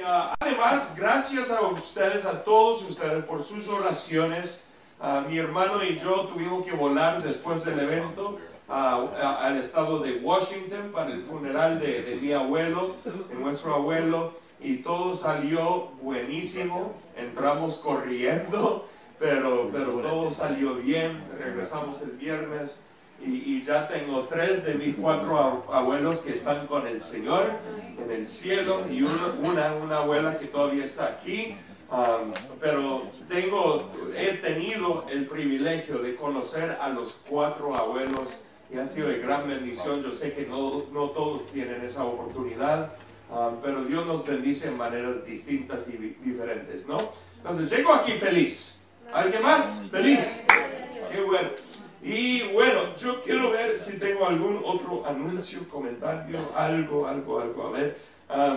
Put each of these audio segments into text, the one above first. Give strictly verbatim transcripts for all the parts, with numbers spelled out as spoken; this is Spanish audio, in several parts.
uh, además, gracias a ustedes, a todos ustedes, por sus oraciones. Uh, mi hermano y yo tuvimos que volar después del evento uh, uh, al estado de Washington para el funeral de, de mi abuelo, de nuestro abuelo, y todo salió buenísimo. Entramos corriendo, pero, pero todo salió bien. Regresamos el viernes. Y, y ya tengo tres de mis cuatro abuelos que están con el Señor en el cielo, y una, una, una abuela que todavía está aquí. Um, pero tengo, he tenido el privilegio de conocer a los cuatro abuelos y ha sido de gran bendición. Yo sé que no, no todos tienen esa oportunidad, um, pero Dios nos bendice en maneras distintas y diferentes, ¿no? Entonces llego aquí feliz. ¿Alguien más? ¿Feliz? Qué bueno. Y bueno, yo quiero ver si tengo algún otro anuncio, comentario, algo, algo, algo. A ver, um,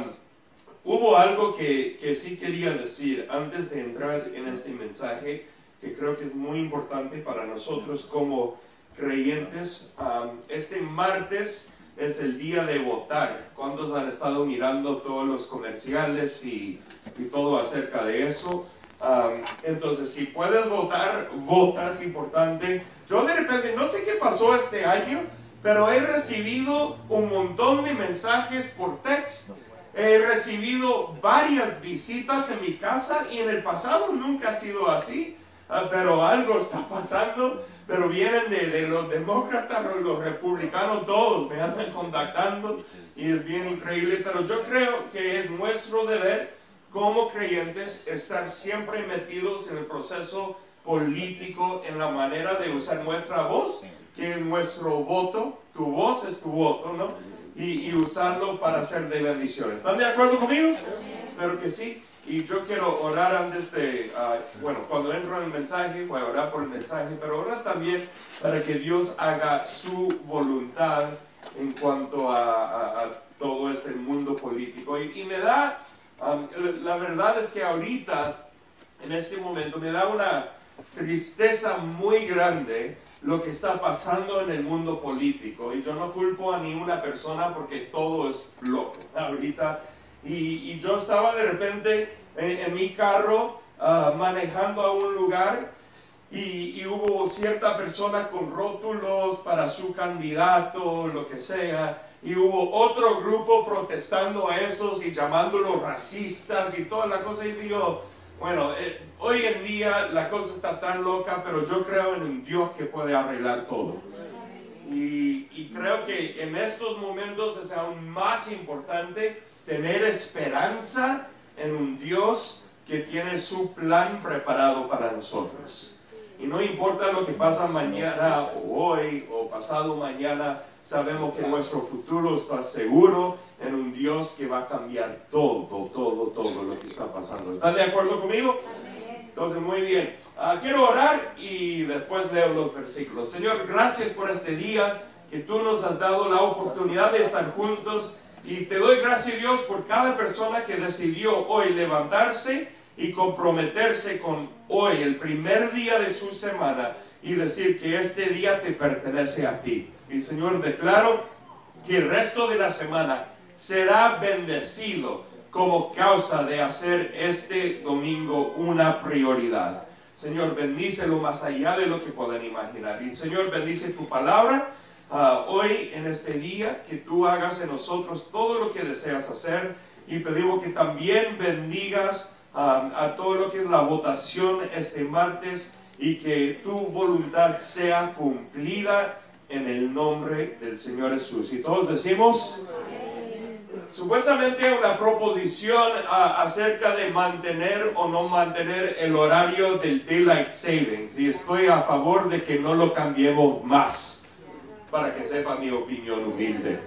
hubo algo que, que sí quería decir antes de entrar en este mensaje, que creo que es muy importante para nosotros como creyentes. Um, este martes es el día de votar. ¿Cuántos han estado mirando todos los comerciales y, y todo acerca de eso? Um, entonces, si puedes votar, vota, es importante. Yo de repente, no sé qué pasó este año, pero he recibido un montón de mensajes por texto. He recibido varias visitas en mi casa, y en el pasado nunca ha sido así, uh, pero algo está pasando. Pero vienen de, de los demócratas, los republicanos, todos me andan contactando, y es bien increíble. Pero yo creo que es nuestro deber como creyentes estar siempre metidos en el proceso político, en la manera de usar nuestra voz, que es nuestro voto. Tu voz es tu voto, ¿no? Y, y usarlo para ser de bendición. ¿Están de acuerdo conmigo? Espero que sí. Y yo quiero orar antes de, uh, bueno, cuando entro en el mensaje, voy a orar por el mensaje, pero orar también para que Dios haga su voluntad en cuanto a, a, a todo este mundo político. Y, y me da... Um, la verdad es que ahorita, en este momento, me da una tristeza muy grande lo que está pasando en el mundo político. Y yo no culpo a ninguna persona porque todo es loco ahorita. Y, y yo estaba de repente en, en mi carro uh, manejando a un lugar, y, y hubo cierta persona con rótulos para su candidato, lo que sea. Y hubo otro grupo protestando a esos y llamándolos racistas y toda la cosa. Y digo, bueno, eh, hoy en día la cosa está tan loca, pero yo creo en un Dios que puede arreglar todo. Y, y creo que en estos momentos es aún más importante tener esperanza en un Dios que tiene su plan preparado para nosotros. Y no importa lo que pasa mañana o hoy o pasado mañana, sabemos que nuestro futuro está seguro en un Dios que va a cambiar todo, todo, todo lo que está pasando. ¿Están de acuerdo conmigo? Entonces, muy bien. Uh, quiero orar y después leo los versículos. Señor, gracias por este día que tú nos has dado la oportunidad de estar juntos. Y te doy gracias, Dios, por cada persona que decidió hoy levantarse y comprometerse con hoy, el primer día de su semana, y decir que este día te pertenece a ti. Y Señor, declaro que el resto de la semana será bendecido como causa de hacer este domingo una prioridad. Señor, bendícelo más allá de lo que puedan imaginar. Y Señor, bendice tu palabra uh, hoy en este día, que tú hagas en nosotros todo lo que deseas hacer, y pedimos que también bendigas Um, a todo lo que es la votación este martes, y que tu voluntad sea cumplida en el nombre del Señor Jesús. Y todos decimos, amén. Supuestamente una proposición uh, acerca de mantener o no mantener el horario del Daylight Savings, y estoy a favor de que no lo cambiemos más, para que sepa mi opinión humilde.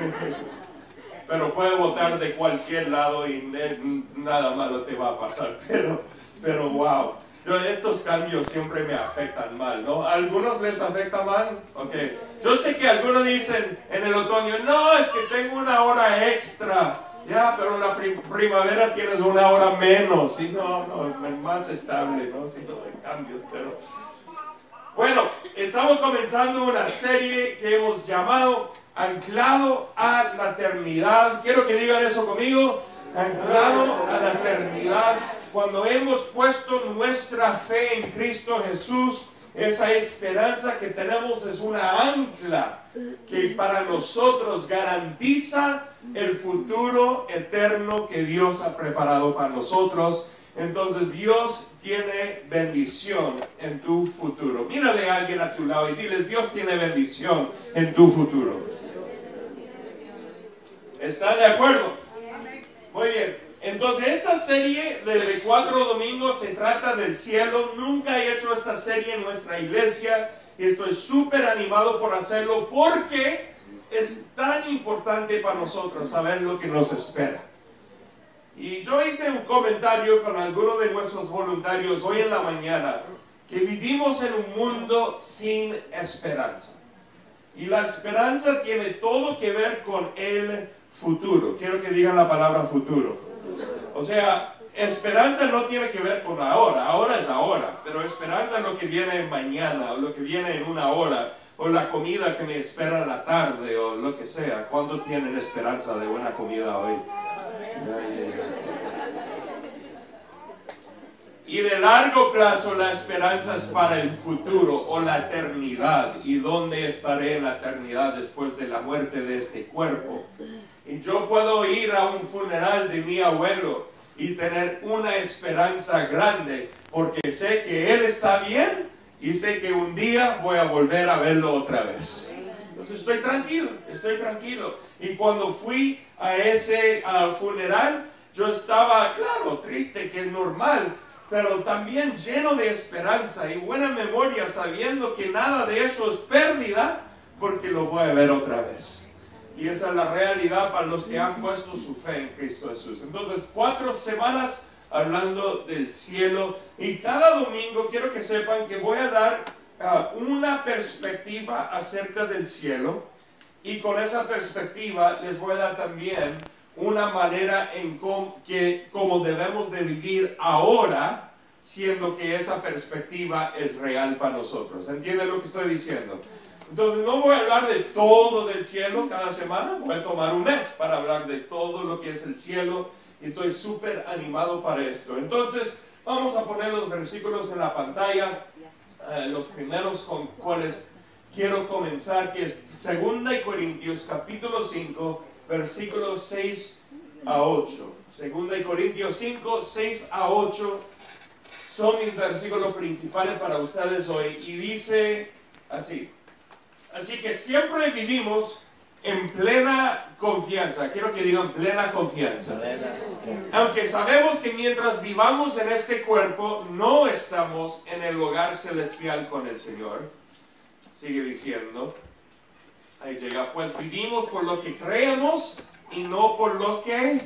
Pero puede votar de cualquier lado y nada malo te va a pasar. Pero, pero wow, yo, estos cambios siempre me afectan mal, ¿no? ¿A algunos les afecta mal? Ok. Yo sé que algunos dicen en el otoño, no, es que tengo una hora extra. Ya, pero en la prim primavera tienes una hora menos. Y no, no, más estable, ¿no? Si no hay cambios, pero... Bueno, estamos comenzando una serie que hemos llamado Anclado a la Eternidad. Quiero que digan eso conmigo. anclado a la eternidad. Cuando hemos puesto nuestra fe en Cristo Jesús, esa esperanza que tenemos es una ancla que para nosotros garantiza el futuro eterno que Dios ha preparado para nosotros. Entonces Dios tiene bendición en tu futuro. Mírale a alguien a tu lado y diles: Dios tiene bendición en tu futuro. ¿Están de acuerdo? Muy bien. Entonces esta serie de cuatro domingos se trata del cielo. Nunca he hecho esta serie en nuestra iglesia y estoy súper animado por hacerlo porque es tan importante para nosotros saber lo que nos espera. Y yo hice un comentario con algunos de nuestros voluntarios hoy en la mañana que vivimos en un mundo sin esperanza. Y la esperanza tiene todo que ver con el futuro. Quiero que digan la palabra futuro. O sea, esperanza no tiene que ver con ahora, ahora es ahora, pero esperanza es lo que viene mañana, o lo que viene en una hora, o la comida que me espera en la tarde, o lo que sea. ¿Cuántos tienen esperanza de buena comida hoy? Y de largo plazo la esperanza es para el futuro, o la eternidad, y dónde estaré en la eternidad después de la muerte de este cuerpo. Y yo puedo ir a un funeral de mi abuelo y tener una esperanza grande, porque sé que él está bien y sé que un día voy a volver a verlo otra vez. Entonces estoy tranquilo, estoy tranquilo. Y cuando fui a ese uh, funeral, yo estaba, claro, triste, que es normal, pero también lleno de esperanza y buena memoria, sabiendo que nada de eso es pérdida, porque lo voy a ver otra vez. Y esa es la realidad para los que han puesto su fe en Cristo Jesús. Entonces, cuatro semanas hablando del cielo. Y cada domingo quiero que sepan que voy a dar uh, una perspectiva acerca del cielo. Y con esa perspectiva les voy a dar también una manera en com que como debemos de vivir ahora, siendo que esa perspectiva es real para nosotros. ¿Entienden lo que estoy diciendo? Entonces no voy a hablar de todo del cielo cada semana, voy a tomar un mes para hablar de todo lo que es el cielo y estoy súper animado para esto. Entonces vamos a poner los versículos en la pantalla, eh, los primeros con cuales quiero comenzar, que es Segunda de Corintios capítulo cinco, versículos seis a ocho. Segunda de Corintios cinco, seis a ocho son mis versículos principales para ustedes hoy y dice así: así que siempre vivimos en plena confianza. Quiero que digan plena confianza. Aunque sabemos que mientras vivamos en este cuerpo, no estamos en el hogar celestial con el Señor. Sigue diciendo. Ahí llega. Pues vivimos por lo que creemos y no por lo que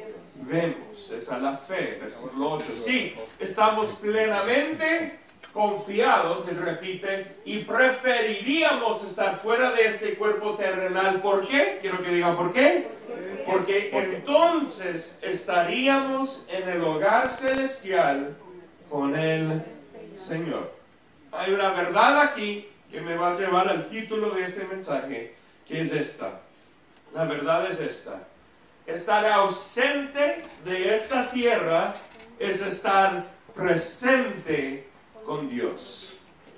vemos. Esa es la fe. Versículo ocho. Sí, estamos plenamente confiados, él repite, y preferiríamos estar fuera de este cuerpo terrenal. ¿Por qué? Quiero que digan ¿por qué? Porque entonces estaríamos en el hogar celestial con el Señor. Hay una verdad aquí que me va a llevar al título de este mensaje, que es esta. La verdad es esta: estar ausente de esta tierra es estar presente con Dios.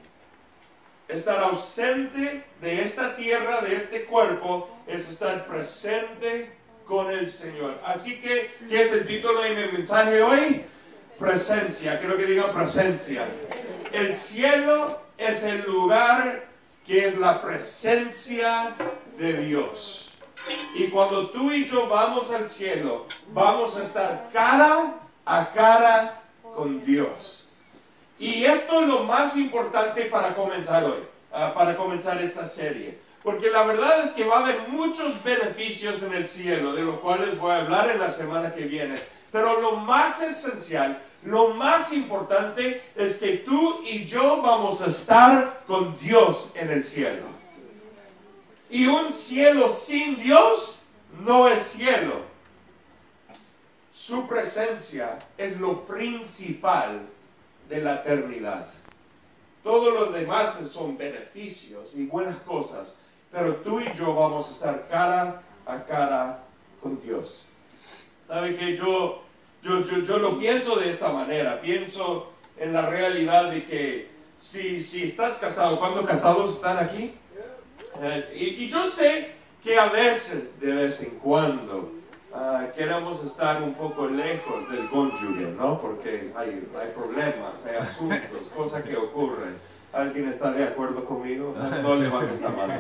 Estar ausente de esta tierra, de este cuerpo, es estar presente con el Señor. Así que, ¿qué es el título de mi mensaje hoy? Presencia. Quiero que digan presencia. El cielo es el lugar que es la presencia de Dios. Y cuando tú y yo vamos al cielo, vamos a estar cara a cara con Dios. Y esto es lo más importante para comenzar hoy, uh, para comenzar esta serie. Porque la verdad es que va a haber muchos beneficios en el cielo, de los cuales voy a hablar en la semana que viene. Pero lo más esencial, lo más importante es que tú y yo vamos a estar con Dios en el cielo. Y un cielo sin Dios no es cielo. Su presencia es lo principal de la eternidad. Todo lo demás son beneficios y buenas cosas, pero tú y yo vamos a estar cara a cara con Dios. ¿Sabe que yo, yo, yo, yo lo pienso de esta manera? Pienso en la realidad de que si, si estás casado, ¿cuántos casados están aquí? Eh, y, y yo sé que a veces, de vez en cuando, uh, queremos estar un poco lejos del cónyuge, ¿no? Porque hay, hay problemas, hay asuntos, cosas que ocurren. ¿Alguien está de acuerdo conmigo? No, no levantes la mano.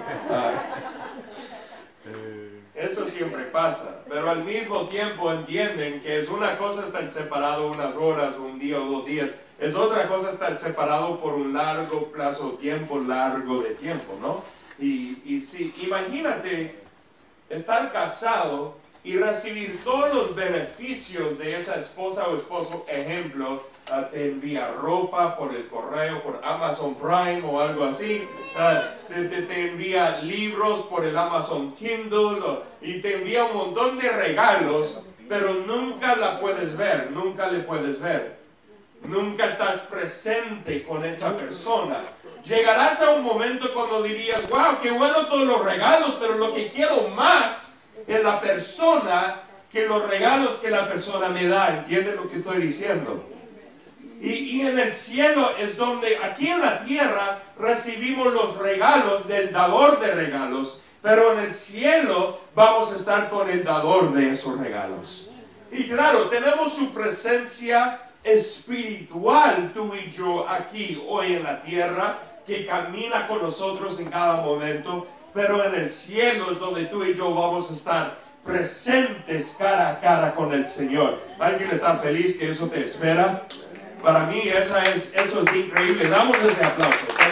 Uh, Eso siempre pasa, pero al mismo tiempo entienden que es una cosa estar separado unas horas, un día o dos días, es otra cosa estar separado por un largo plazo, tiempo largo de tiempo, ¿no? Y, y sí, imagínate estar casado y recibir todos los beneficios de esa esposa o esposo. Ejemplo, uh, te envía ropa por el correo, por Amazon Prime o algo así, uh, te, te, te envía libros por el Amazon Kindle, o, y te envía un montón de regalos, pero nunca la puedes ver, nunca le puedes ver, nunca estás presente con esa persona. Llegarás a un momento cuando dirías, wow, qué bueno todos los regalos, pero lo que quiero más es la persona que los regalos que la persona me da. ¿Entienden lo que estoy diciendo? Y, y en el cielo es donde, aquí en la tierra, recibimos los regalos del dador de regalos, pero en el cielo vamos a estar con el dador de esos regalos. Y claro, tenemos su presencia espiritual, tú y yo, aquí, hoy en la tierra, que camina con nosotros en cada momento, pero en el cielo es donde tú y yo vamos a estar presentes cara a cara con el Señor. ¿Alguien está feliz que eso te espera? Para mí esa es, eso es increíble. Damos ese aplauso. ¿Está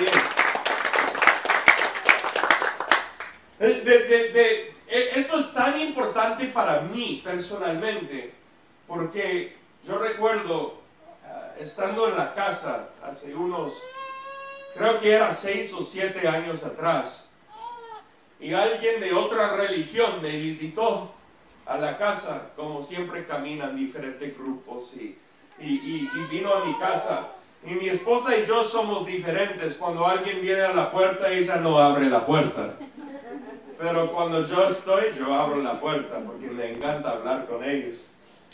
bien? De, de, de, esto es tan importante para mí personalmente, porque yo recuerdo uh, estando en la casa hace unos, creo que era seis o siete años atrás, y alguien de otra religión me visitó a la casa, como siempre caminan diferentes grupos, y, y, y, y vino a mi casa. Y mi esposa y yo somos diferentes. Cuando alguien viene a la puerta, ella no abre la puerta. Pero cuando yo estoy, yo abro la puerta, porque me encanta hablar con ellos.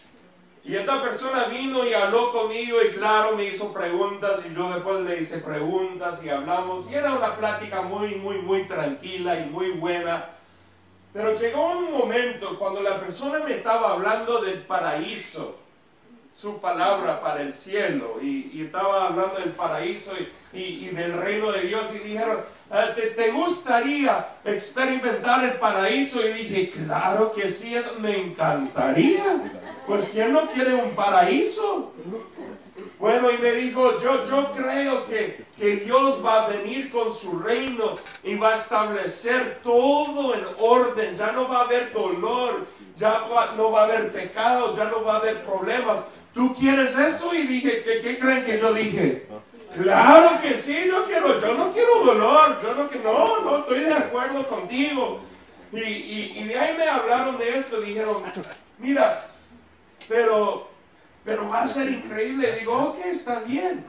Y esta persona vino y habló conmigo y claro, me hizo preguntas y yo después le hice preguntas y hablamos. Y era una plática muy, muy, muy tranquila y muy buena. Pero llegó un momento cuando la persona me estaba hablando del paraíso, su palabra para el cielo. Y, y estaba hablando del paraíso y, y, y del reino de Dios. Y dijeron, ¿te, ¿te gustaría experimentar el paraíso? Y dije, claro que sí, eso me encantaría. Pues ¿quién no quiere un paraíso? Bueno, y me dijo, yo, yo creo que, que Dios va a venir con su reino y va a establecer todo en orden. Ya no va a haber dolor, ya va, no va a haber pecado, ya no va a haber problemas. ¿Tú quieres eso? Y dije, ¿qué, qué creen que yo dije? Claro que sí, yo quiero, yo no quiero dolor, yo no, no, no estoy de acuerdo contigo. Y, y, y de ahí me hablaron de esto, dijeron, mira, Pero, pero va a ser increíble. Digo, ok, está bien.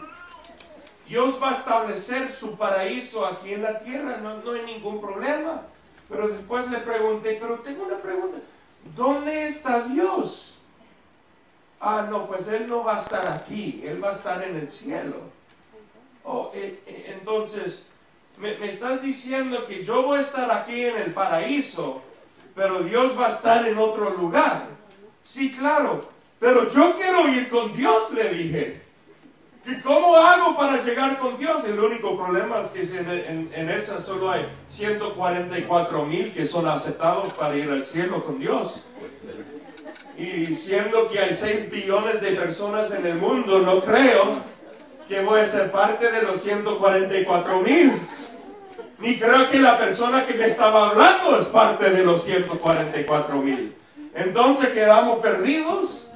Dios va a establecer su paraíso aquí en la tierra, no, no hay ningún problema. Pero después le pregunté, pero tengo una pregunta, ¿dónde está Dios? Ah, no, pues Él no va a estar aquí, Él va a estar en el cielo. Oh, eh, eh, entonces, me, me estás diciendo que yo voy a estar aquí en el paraíso, pero Dios va a estar en otro lugar. Sí, claro, pero yo quiero ir con Dios, le dije. ¿Y cómo hago para llegar con Dios? El único problema es que en, en, en esa solo hay ciento cuarenta y cuatro mil que son aceptados para ir al cielo con Dios. Y siendo que hay seis billones de personas en el mundo, no creo que voy a ser parte de los ciento cuarenta y cuatro mil. Ni creo que la persona que me estaba hablando es parte de los ciento cuarenta y cuatro mil. Entonces quedamos perdidos.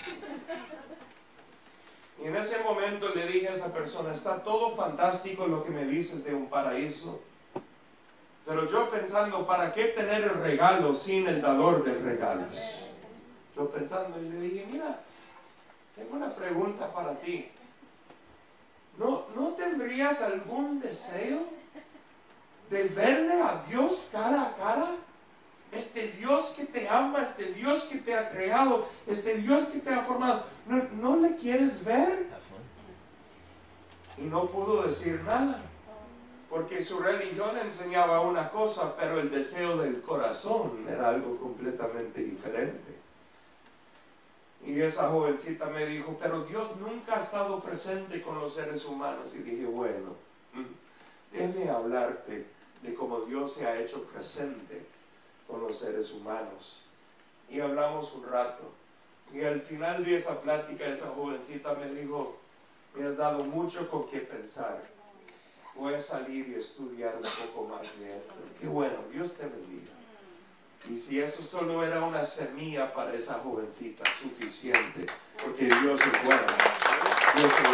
Y en ese momento le dije a esa persona, está todo fantástico lo que me dices de un paraíso, pero yo pensando, ¿para qué tener el regalo sin el dador de regalos? Yo pensando y le dije, mira, tengo una pregunta para ti. ¿No, ¿no tendrías algún deseo de verle a Dios cara a cara? este Dios que te ama, este Dios que te ha creado, este Dios que te ha formado, ¿no, no le quieres ver? Y no pudo decir nada, porque su religión enseñaba una cosa, pero el deseo del corazón era algo completamente diferente. Y esa jovencita me dijo, pero Dios nunca ha estado presente con los seres humanos. Y dije, bueno, déjame hablarte de cómo Dios se ha hecho presente con los seres humanos. Y hablamos un rato. Y al final de esa plática, esa jovencita me dijo, me has dado mucho con qué pensar. Voy a salir y estudiar un poco más de esto. Qué bueno, Dios te bendiga. Y si eso solo era una semilla para esa jovencita, suficiente, porque Dios es bueno. Dios es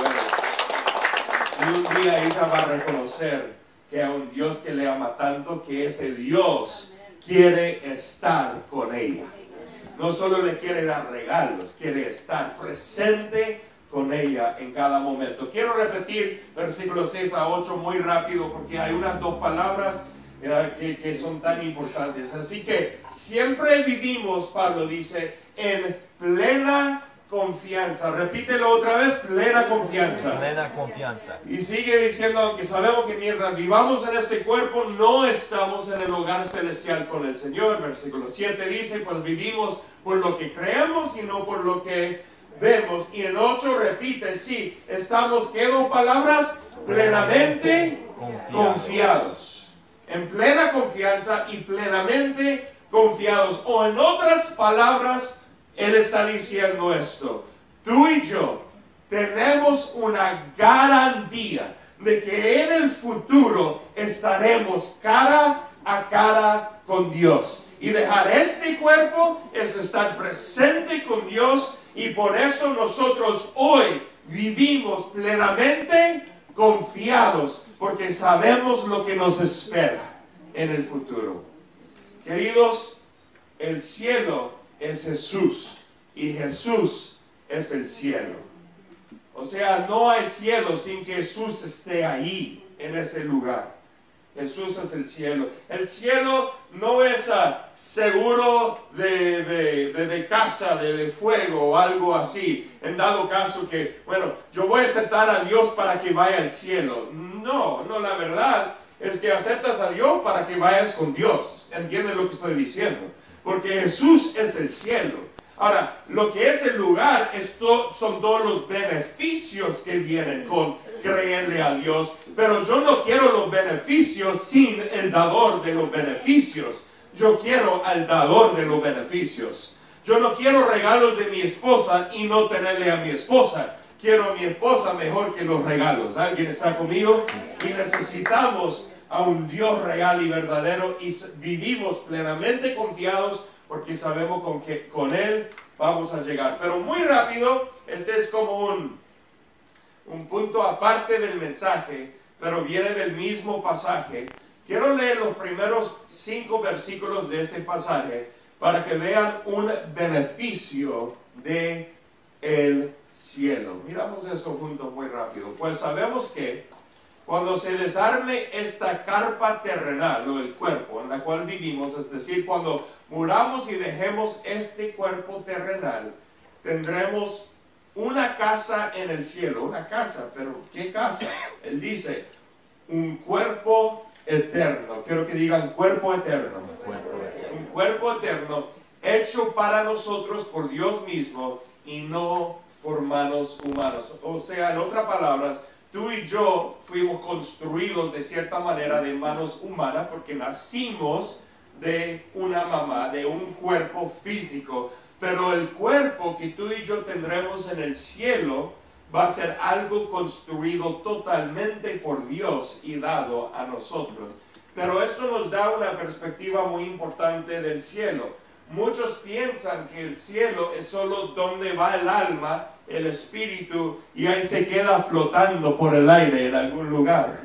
bueno. Y un día ella va a reconocer que hay un Dios que le ama tanto, que ese Dios quiere estar con ella. No solo le quiere dar regalos, quiere estar presente con ella en cada momento. Quiero repetir versículos seis a ocho muy rápido, porque hay unas dos palabras Que, que son tan importantes. Así que siempre vivimos, Pablo dice, en plena confianza. Repítelo otra vez, plena confianza. Plena confianza. Y sigue diciendo, aunque sabemos que mientras vivamos en este cuerpo, no estamos en el hogar celestial con el Señor. Versículo siete dice, pues vivimos por lo que creemos y no por lo que vemos. Y en ocho repite, sí, estamos, ¿qué dos palabras? Plenamente confiados. confiados. En plena confianza y plenamente confiados. O en otras palabras, Él está diciendo esto. Tú y yo tenemos una garantía de que en el futuro estaremos cara a cara con Dios. Y dejar este cuerpo es estar presente con Dios. Y por eso nosotros hoy vivimos plenamente confiados, porque sabemos lo que nos espera en el futuro. Queridos, el cielo es Jesús y Jesús es el cielo. O sea, no hay cielo sin que Jesús esté ahí, en ese lugar. Jesús es el cielo. El cielo no es uh, seguro de, de, de, de casa, de, de fuego o algo así. En dado caso que, bueno, yo voy a aceptar a Dios para que vaya al cielo. No, no, la verdad es que aceptas a Dios para que vayas con Dios. ¿Entiendes lo que estoy diciendo? Porque Jesús es el cielo. Ahora, lo que es el lugar esto son todos los beneficios que vienen con creerle a Dios. Pero yo no quiero los beneficios sin el dador de los beneficios. Yo quiero al dador de los beneficios. Yo no quiero regalos de mi esposa y no tenerle a mi esposa. Quiero a mi esposa mejor que los regalos. ¿Alguien está conmigo? Y necesitamos a un Dios real y verdadero y vivimos plenamente confiados porque sabemos con que con Él vamos a llegar. Pero muy rápido, este es como un, un punto aparte del mensaje, pero viene del mismo pasaje. Quiero leer los primeros cinco versículos de este pasaje para que vean un beneficio de el cielo. Miramos eso juntos muy rápido. Pues sabemos que cuando se desarme esta carpa terrenal o el cuerpo en la cual vivimos, es decir, cuando muramos y dejemos este cuerpo terrenal, tendremos una casa en el cielo. Una casa, pero ¿qué casa? Él dice, un cuerpo eterno. Quiero que digan cuerpo eterno. Un cuerpo eterno hecho para nosotros por Dios mismo y no por manos humanas. O sea, en otras palabras, tú y yo fuimos construidos de cierta manera de manos humanas porque nacimos de una mamá, de un cuerpo físico. Pero el cuerpo que tú y yo tendremos en el cielo va a ser algo construido totalmente por Dios y dado a nosotros. Pero esto nos da una perspectiva muy importante del cielo. Muchos piensan que el cielo es solo donde va el alma, el espíritu, y ahí se queda flotando por el aire en algún lugar.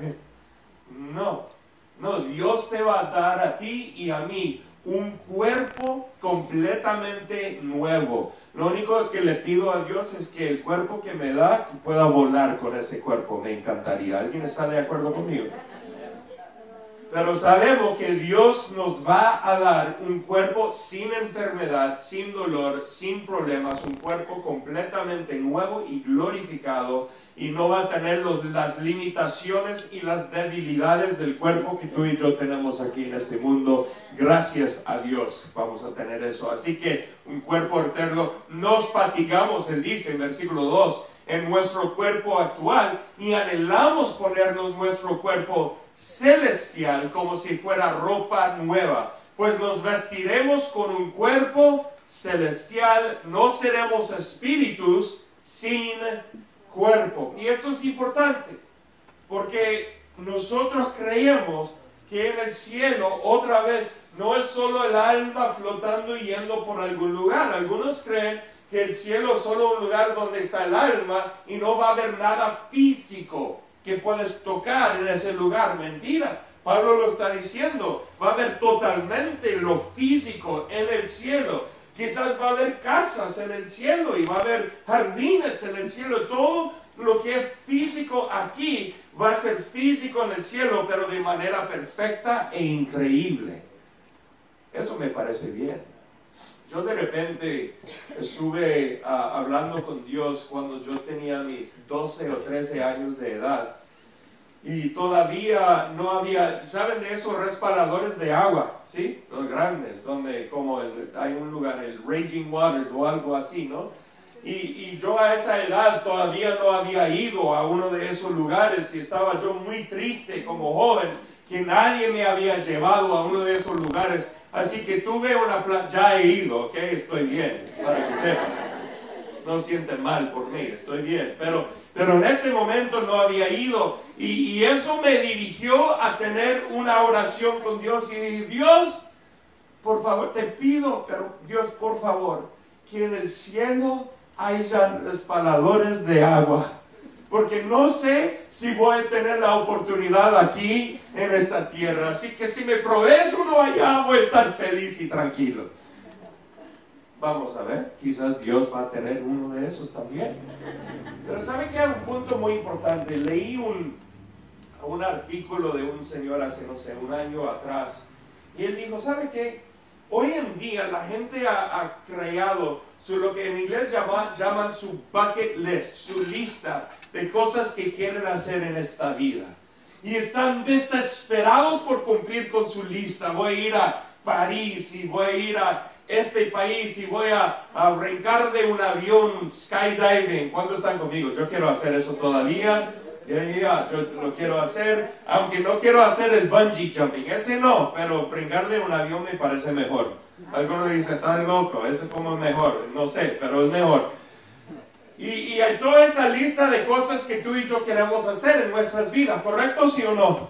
No, no, Dios te va a dar a ti y a mí un cuerpo completamente nuevo. Lo único que le pido a Dios es que el cuerpo que me da, que pueda volar con ese cuerpo. Me encantaría. ¿Alguien está de acuerdo conmigo? Pero sabemos que Dios nos va a dar un cuerpo sin enfermedad, sin dolor, sin problemas, un cuerpo completamente nuevo y glorificado, y no va a tener los, las limitaciones y las debilidades del cuerpo que tú y yo tenemos aquí en este mundo. Gracias a Dios vamos a tener eso. Así que un cuerpo eterno, nos fatigamos, él dice en versículo dos, en nuestro cuerpo actual, y anhelamos ponernos nuestro cuerpo celestial como si fuera ropa nueva, pues nos vestiremos con un cuerpo celestial, no seremos espíritus sin cuerpo. Y esto es importante porque nosotros creemos que en el cielo, otra vez, no es solo el alma flotando y yendo por algún lugar. Algunos creen que el cielo es solo un lugar donde está el alma y no va a haber nada físico que puedes tocar en ese lugar. Mentira. Pablo lo está diciendo. Va a haber totalmente lo físico en el cielo. Quizás va a haber casas en el cielo y va a haber jardines en el cielo. Todo lo que es físico aquí va a ser físico en el cielo, pero de manera perfecta e increíble. Eso me parece bien. Yo de repente estuve uh, hablando con Dios cuando yo tenía mis doce o trece años de edad, y todavía no había, ¿saben de esos respiradores de agua? ¿Sí? Los grandes, donde como el, hay un lugar, el Raging Waters o algo así, ¿no? Y, y yo a esa edad todavía no había ido a uno de esos lugares, y estaba yo muy triste como joven que nadie me había llevado a uno de esos lugares. Así que tuve una plan, ya he ido, ¿ok? Estoy bien, para que sepan. No sienten mal por mí, estoy bien. Pero, pero en ese momento no había ido, y, y eso me dirigió a tener una oración con Dios. Y dije, Dios, por favor, te pido, pero Dios, por favor, que en el cielo haya respaladores de agua. Porque no sé si voy a tener la oportunidad aquí en esta tierra. Así que si me provees uno allá, voy a estar feliz y tranquilo. Vamos a ver, quizás Dios va a tener uno de esos también. Pero ¿sabe qué? Hay un punto muy importante. Leí un, un artículo de un señor hace, no sé, un año atrás. Y él dijo, ¿sabe qué? Hoy en día la gente ha, ha creado su, lo que en inglés llama, llaman su bucket list, su lista de cosas que quieren hacer en esta vida. Y están desesperados por cumplir con su lista. Voy a ir a París, y voy a ir a este país, y voy a, a brincar de un avión skydiving. ¿Cuántos están conmigo? Yo quiero hacer eso todavía. Yeah, yeah, yo lo quiero hacer, aunque no quiero hacer el bungee jumping, ese no, pero brincar de un avión me parece mejor. Algunos dicen, estás loco, ese como es mejor, no sé, pero es mejor. Y, y hay toda esta lista de cosas que tú y yo queremos hacer en nuestras vidas, ¿correcto? ¿Sí o no?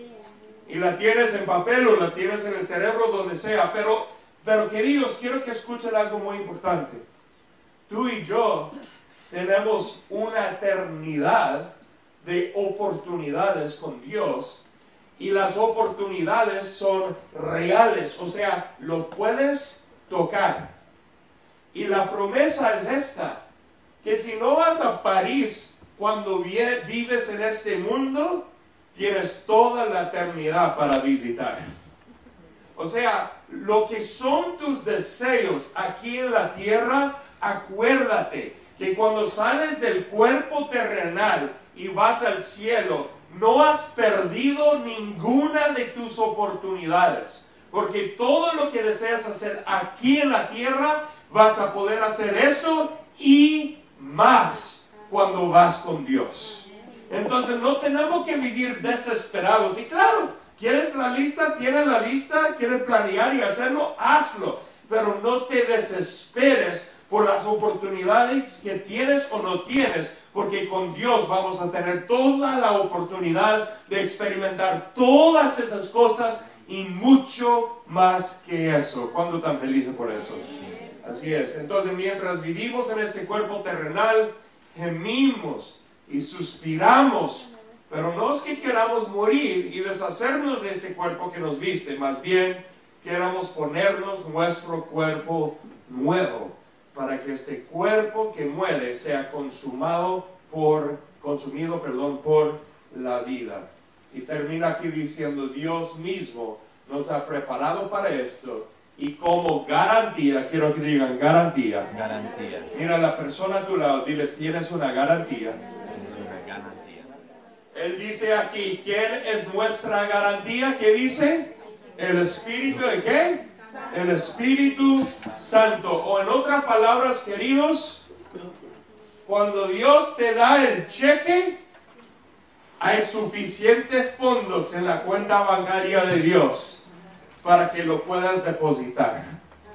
Y la tienes en papel o la tienes en el cerebro, donde sea, pero, pero queridos, quiero que escuchen algo muy importante. Tú y yo tenemos una eternidad de oportunidades con Dios, y las oportunidades son reales, o sea, lo puedes tocar. Y la promesa es esta, que si no vas a París cuando vives en este mundo, tienes toda la eternidad para visitar. O sea, lo que son tus deseos aquí en la tierra, acuérdate que cuando sales del cuerpo terrenal y vas al cielo, no has perdido ninguna de tus oportunidades, porque todo lo que deseas hacer aquí en la tierra, vas a poder hacer eso y más cuando vas con Dios. Entonces no tenemos que vivir desesperados. Y claro, ¿quieres la lista? ¿Tienes la lista? ¿Quieres planear y hacerlo? Hazlo, pero no te desesperes por las oportunidades que tienes o no tienes, porque con Dios vamos a tener toda la oportunidad de experimentar todas esas cosas y mucho más que eso. ¿Cuánto tan felices por eso? Así es. Entonces, mientras vivimos en este cuerpo terrenal, gemimos y suspiramos, pero no es que queramos morir y deshacernos de ese cuerpo que nos viste, más bien queramos ponernos nuestro cuerpo nuevo, para que este cuerpo que muere sea consumado por, consumido, perdón, por la vida. Y termina aquí diciendo, Dios mismo nos ha preparado para esto. Y como garantía, quiero que digan garantía. Garantía. Mira a la persona a tu lado, diles, tienes una garantía. Tienes una garantía. Él dice aquí, ¿quién es nuestra garantía? ¿Qué dice? El Espíritu de qué? El Espíritu Santo. O en otras palabras, queridos, cuando Dios te da el cheque, hay suficientes fondos en la cuenta bancaria de Dios para que lo puedas depositar.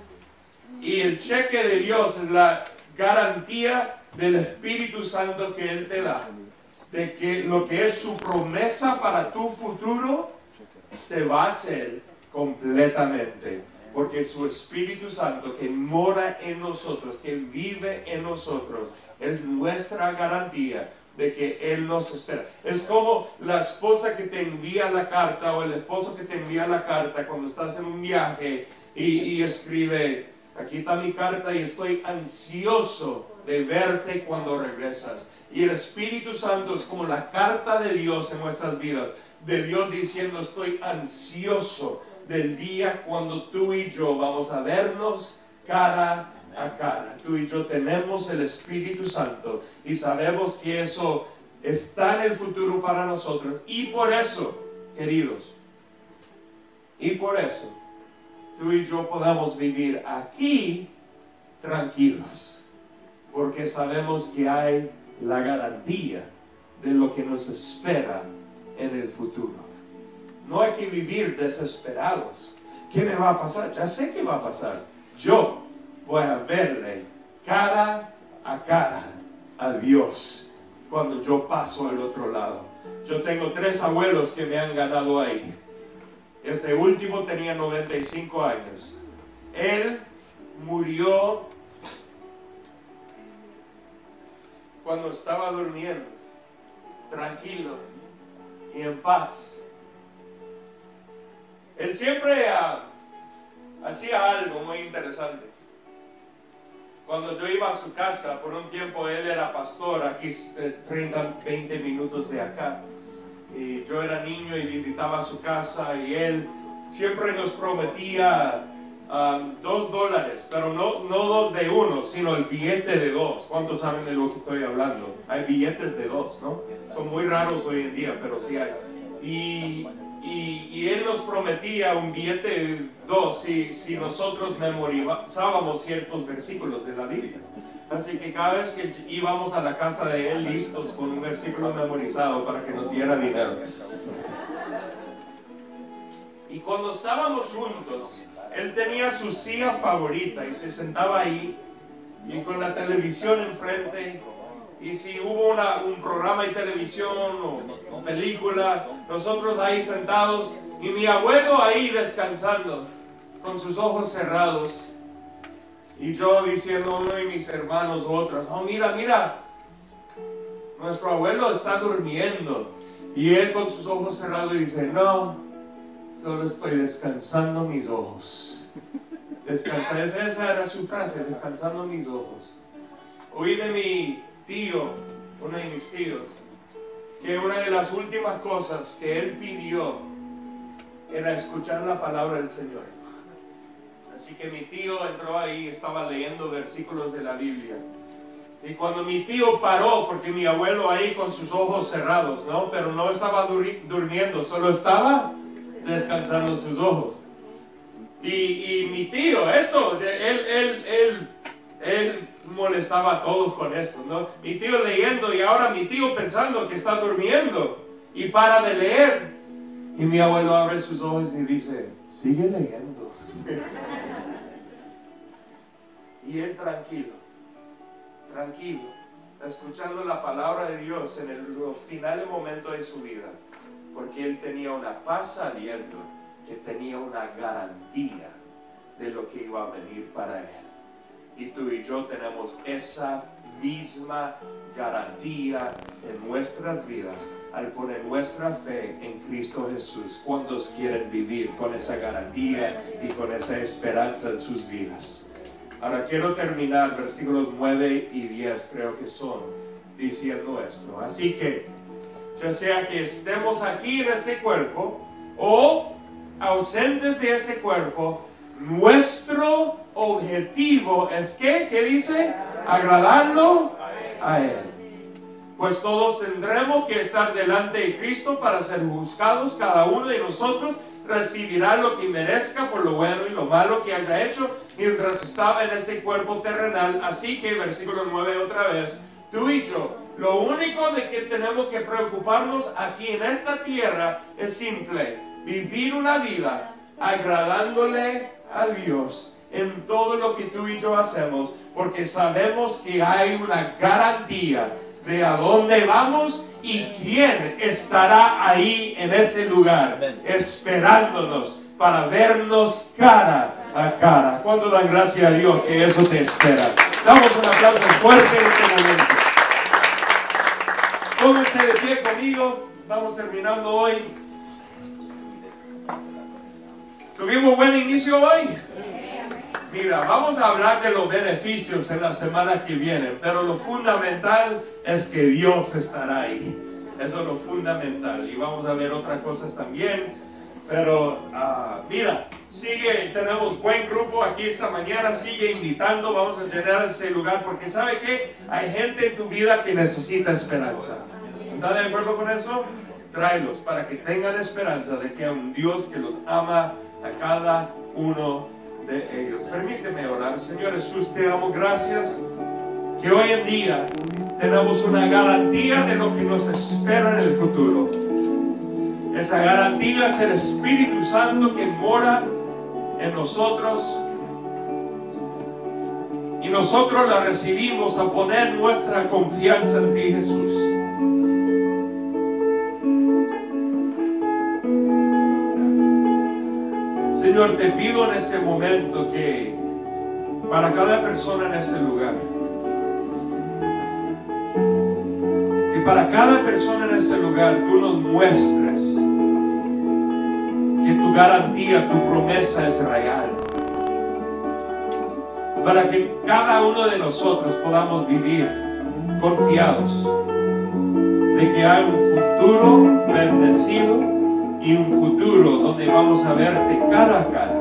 Y el cheque de Dios es la garantía del Espíritu Santo que Él te da, de que lo que es su promesa para tu futuro se va a hacer completamente, porque su Espíritu Santo que mora en nosotros, que vive en nosotros, es nuestra garantía de que Él nos espera. Es como la esposa que te envía la carta o el esposo que te envía la carta cuando estás en un viaje y, y escribe, aquí está mi carta y estoy ansioso de verte cuando regresas. Y el Espíritu Santo es como la carta de Dios en nuestras vidas, de Dios diciendo, estoy ansioso del día cuando tú y yo vamos a vernos cara a cara. Tú y yo tenemos el Espíritu Santo y sabemos que eso está en el futuro para nosotros. Y por eso, queridos, y por eso, tú y yo podamos vivir aquí tranquilos, porque sabemos que hay la garantía de lo que nos espera en el futuro. No hay que vivir desesperados. ¿Qué me va a pasar? Ya sé qué va a pasar. Yo voy a verle cara a cara a Dios cuando yo paso al otro lado. Yo tengo tres abuelos que me han ganado ahí. Este último tenía noventa y cinco años. Él murió cuando estaba durmiendo, tranquilo y en paz. Él siempre uh, hacía algo muy interesante. Cuando yo iba a su casa, por un tiempo él era pastor, aquí treinta, veinte minutos de acá. Y yo era niño y visitaba su casa y él siempre nos prometía um, dos dólares, pero no, no dos de uno, sino el billete de dos. ¿Cuántos saben de lo que estoy hablando? Hay billetes de dos, ¿no? Son muy raros hoy en día, pero sí hay. Y... Y, y él nos prometía un billete de dos si, si nosotros memorizábamos ciertos versículos de la Biblia. Así que cada vez que íbamos a la casa de él listos con un versículo memorizado para que nos diera dinero. Y cuando estábamos juntos, él tenía su silla favorita y se sentaba ahí y con la televisión enfrente. Y si hubo una, un programa de televisión o, o película, nosotros ahí sentados y mi abuelo ahí descansando con sus ojos cerrados y yo diciendo a uno de mis hermanos u otros, oh mira, mira, nuestro abuelo está durmiendo. Y él con sus ojos cerrados dice, no, solo estoy descansando mis ojos. Descansar, esa era su frase, descansando mis ojos. Oí de mi tío, uno de mis tíos, que una de las últimas cosas que él pidió era escuchar la palabra del Señor. Así que mi tío entró ahí, estaba leyendo versículos de la Biblia. Y cuando mi tío paró, porque mi abuelo ahí con sus ojos cerrados, ¿no? Pero no estaba dur durmiendo, solo estaba descansando sus ojos. Y, y mi tío, esto, él, él, él, él molestaba a todos con esto, ¿no? Mi tío leyendo y ahora mi tío pensando que está durmiendo y para de leer. Y mi abuelo abre sus ojos y dice, sigue leyendo. Y él tranquilo, tranquilo, escuchando la palabra de Dios en el final momento de su vida, porque él tenía una paz sabiendo que tenía una garantía de lo que iba a venir para él. Y tú y yo tenemos esa misma garantía en nuestras vidas al poner nuestra fe en Cristo Jesús. ¿Cuántos quieren vivir con esa garantía y con esa esperanza en sus vidas? Ahora quiero terminar versículos nueve y diez, creo que son, diciendo esto. Así que ya sea que estemos aquí en este cuerpo o ausentes de este cuerpo, nuestro objetivo es que, ¿qué dice? Agradarlo a Él. Pues todos tendremos que estar delante de Cristo para ser juzgados. Cada uno de nosotros recibirá lo que merezca por lo bueno y lo malo que haya hecho mientras estaba en este cuerpo terrenal. Así que, versículo nueve otra vez, tú y yo, lo único de que tenemos que preocuparnos aquí en esta tierra es simple: vivir una vida agradándole a Dios en todo lo que tú y yo hacemos, porque sabemos que hay una garantía de a dónde vamos y quién estará ahí en ese lugar, esperándonos para vernos cara a cara. ¿Cuánto dan gracias a Dios que eso te espera? Damos un aplauso fuerte en este momento. Pónganse de pie conmigo. Vamos terminando hoy. ¿Tuvimos buen inicio hoy? Mira, vamos a hablar de los beneficios en la semana que viene, pero lo fundamental es que Dios estará ahí. Eso es lo fundamental. Y vamos a ver otras cosas también. Pero uh, mira, sigue, tenemos buen grupo aquí esta mañana, sigue invitando, vamos a llenar ese lugar, porque ¿sabe qué? Hay gente en tu vida que necesita esperanza. ¿Está de acuerdo con eso? Tráelos para que tengan esperanza de que hay un Dios que los ama a cada uno de ellos. Permíteme orar. Señor Jesús, te damos gracias que hoy en día tenemos una garantía de lo que nos espera en el futuro. Esa garantía es el Espíritu Santo que mora en nosotros, y nosotros la recibimos a poner nuestra confianza en ti, Jesús. Señor, te pido en este momento que para cada persona en este lugar, que para cada persona en este lugar tú nos muestres que tu garantía, tu promesa es real, para que cada uno de nosotros podamos vivir confiados de que hay un futuro bendecido y un futuro donde vamos a verte cara a cara.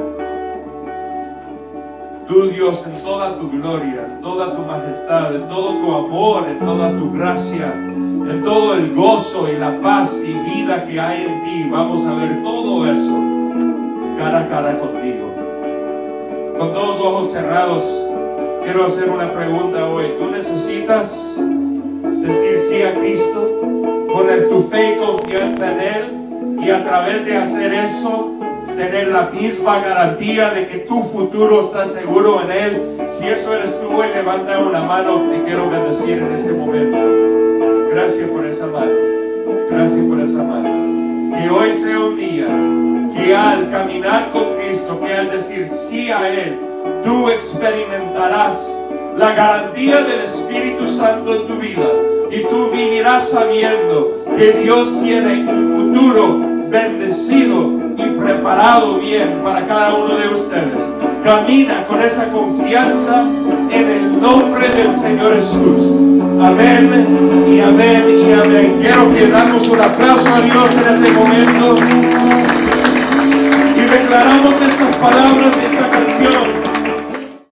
Tú, Dios, en toda tu gloria, en toda tu majestad, en todo tu amor, en toda tu gracia, en todo el gozo y la paz y vida que hay en ti, vamos a ver todo eso cara a cara contigo. Con todos los ojos cerrados, quiero hacer una pregunta hoy. ¿Tú necesitas decir sí a Cristo? Poner tu fe y confianza en Él, y a través de hacer eso tener la misma garantía de que tu futuro está seguro en Él. Si eso eres tú, hoy levanta una mano. Te quiero bendecir en este momento. Gracias por esa mano. Gracias por esa mano. Que hoy sea un día que al caminar con Cristo, que al decir sí a Él, tú experimentarás la garantía del Espíritu Santo en tu vida, y tú vivirás sabiendo que Dios tiene un futuro bendecido y preparado bien para cada uno de ustedes. Camina con esa confianza en el nombre del Señor Jesús. Amén y amén y amén. Quiero que damos un aplauso a Dios en este momento y declaramos estas palabras de esta canción.